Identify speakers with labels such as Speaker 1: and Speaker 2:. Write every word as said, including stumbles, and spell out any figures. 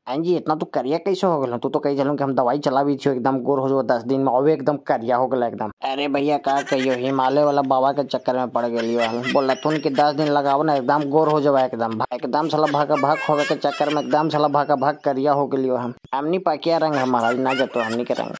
Speaker 1: हाँ जी, इतना तू करिया कैसे हो गल? तू तो कही चलूं कि हम दवाई चला भी छो एकदम गोर हो जो दस दिन में अवे एकदम करिया हो गला एकदम। अरे भैया का कहियो हिमालय वाला बाबा के चक्कर में पड़ गेलियो हम। बोला तुन कि दस दिन लगाओ ना एकदम गोर हो जावा एकदम एकदम साला भागा भाग होवे के चक्कर में एकदम साला भागा भाग करिया हो गेलियो हम। हमनी पकिया रंग हमारा ना जतो हमनी के रंग।